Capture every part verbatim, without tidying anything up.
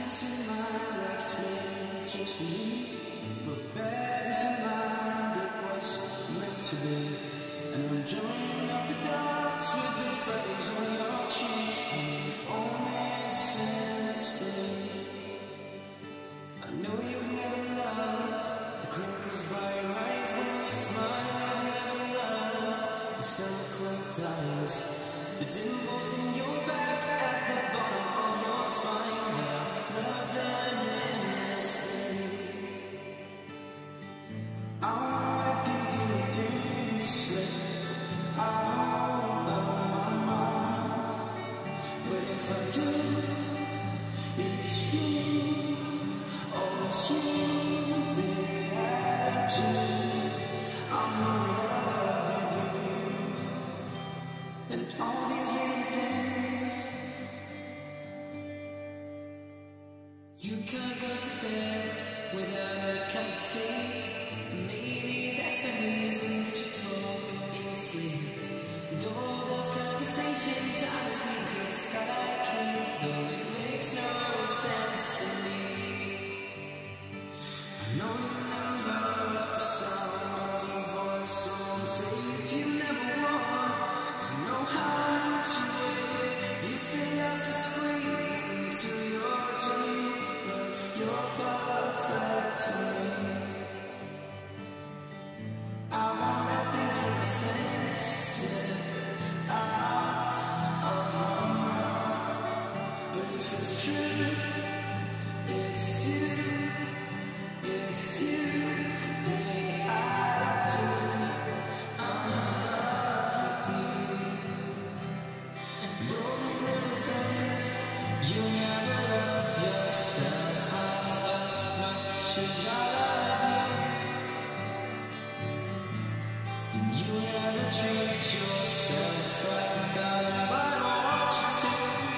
dancing mind like it's made just for me. But bad isn't mine, it was meant to be. And I'm joining up the dots with the phrase on your cheeks, and it all makes sense to me. I know you've never loved the crinkles by your eyes when you smile. I've never loved the stomach with thighs, the dimples in your back at the bottom of your spine. I love them endlessly. I won't let these little things slip out of my mind. But if I do, it's you. Oh, it's you they have to. I'm in love with you. And all these little things. You can't go to bed without a cup of tea. Maybe that's the reason that you talk in your sleep. And all those conversations are the secrets that I keep, though it makes no sense to me. I know you never loved the sound of your voice on tape. You never want to know how much you weigh. You still have to squeeze into your dreams, but you're perfect to me. I won't let these little things slip out of my mouth. But if it's true, it's you, it's you they add up to. I'm in love with you. And all these little things. You never love yourself half as much as I love you. And you never treat yourself like I want you to.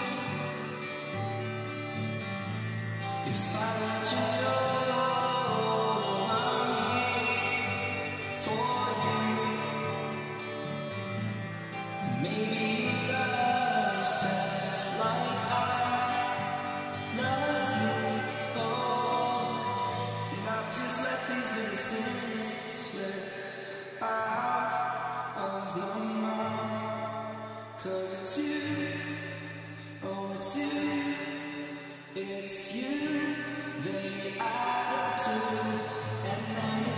If I let you know I'm here for you, maybe you love yourself like I love you. Oh, and I've just let these little things slip out of my mouth. 'Cause it's you, oh it's you, it's you they add up to. And then